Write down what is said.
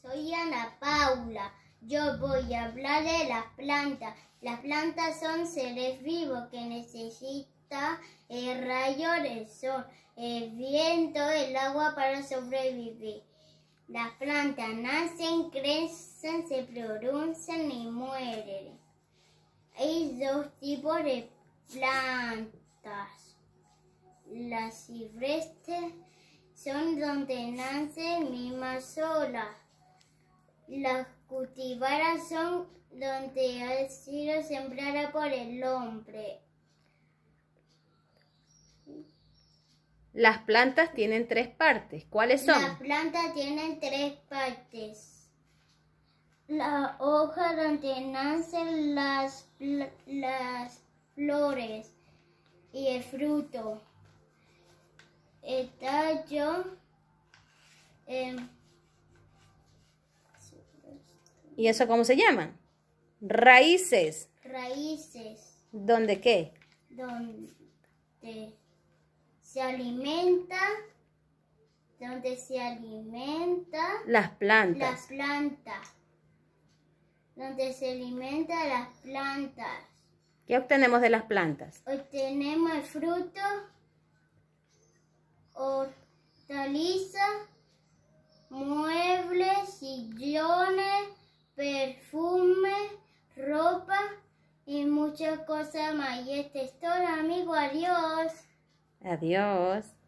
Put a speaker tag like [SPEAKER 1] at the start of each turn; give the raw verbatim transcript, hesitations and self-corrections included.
[SPEAKER 1] Soy Ana Paula. Yo voy a hablar de las plantas. Las plantas son seres vivos que necesitan el rayo del sol, el viento, el agua para sobrevivir. Las plantas nacen, crecen, se producen y mueren. Hay dos tipos de plantas. Las silvestres son donde nacen mismas solas. Las cultivadas son donde ha sido sembrada por el hombre.
[SPEAKER 2] Las plantas tienen tres partes. ¿Cuáles son?
[SPEAKER 1] Las plantas tienen tres partes. La hoja donde nacen las, las flores y el fruto. El tallo. Eh,
[SPEAKER 2] ¿Y eso cómo se llaman? Raíces.
[SPEAKER 1] Raíces.
[SPEAKER 2] ¿Dónde qué?
[SPEAKER 1] Donde se alimenta, donde se alimenta
[SPEAKER 2] las plantas.
[SPEAKER 1] Las plantas. Donde se alimenta las plantas.
[SPEAKER 2] ¿Qué obtenemos de las plantas?
[SPEAKER 1] Obtenemos el fruto, hortalizas, muebles, sillones, perfume, ropa y muchas cosas más. Y este es todo, amigo. Adiós.
[SPEAKER 2] Adiós.